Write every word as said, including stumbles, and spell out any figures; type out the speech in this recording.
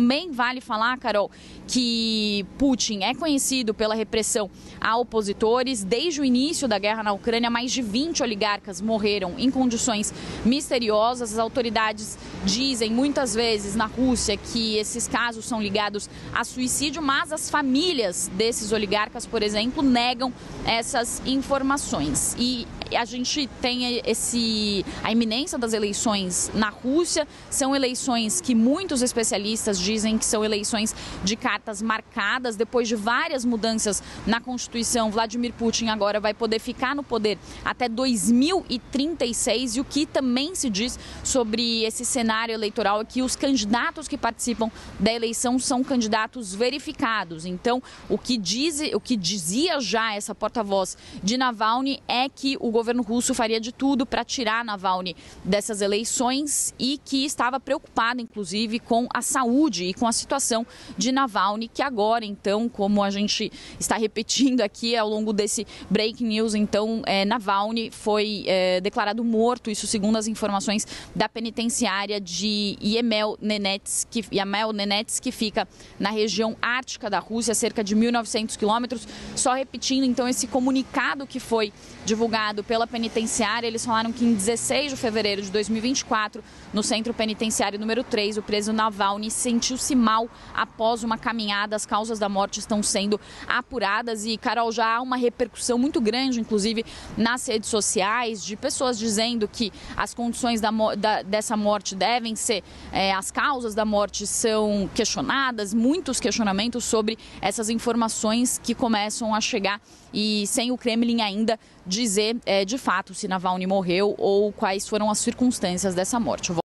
Também vale falar, Carol, que Putin é conhecido pela repressão a opositores. Desde o início da guerra na Ucrânia, mais de vinte oligarcas morreram em condições misteriosas. As autoridades dizem muitas vezes na Rússia que esses casos são ligados a suicídio, mas as famílias desses oligarcas, por exemplo, negam essas informações. E a gente tem esse, a iminência das eleições na Rússia. São eleições que muitos especialistas dizem que são eleições de cartas marcadas. Depois de várias mudanças na Constituição, Vladimir Putin agora vai poder ficar no poder até dois mil e trinta e seis. E o que também se diz sobre esse cenário eleitoral é que os candidatos que participam da eleição são candidatos verificados. Então, o que, diz, o que dizia já essa porta-voz de Navalny é que o governo russo faria de tudo para tirar Navalny dessas eleições e que estava preocupado, inclusive, com a saúde e com a situação de Navalny, que agora, então, como a gente está repetindo aqui ao longo desse breaking news, então, é, Navalny foi é, declarado morto, isso segundo as informações da penitenciária de Yamel Nenets, que, Yamel Nenets, que fica na região ártica da Rússia, cerca de mil e novecentos quilômetros. Só repetindo, então, esse comunicado que foi divulgado pela penitenciária, eles falaram que em dezesseis de fevereiro de dois mil e vinte e quatro, no centro penitenciário número três, o preso Navalny sentiu-se mal após uma caminhada. As causas da morte estão sendo apuradas e, Carol, já há uma repercussão muito grande, inclusive nas redes sociais, de pessoas dizendo que as condições da, da, dessa morte devem ser, é, as causas da morte são questionadas, muitos questionamentos sobre essas informações que começam a chegar e sem o Kremlin ainda dizer é, de fato se Navalny morreu ou quais foram as circunstâncias dessa morte.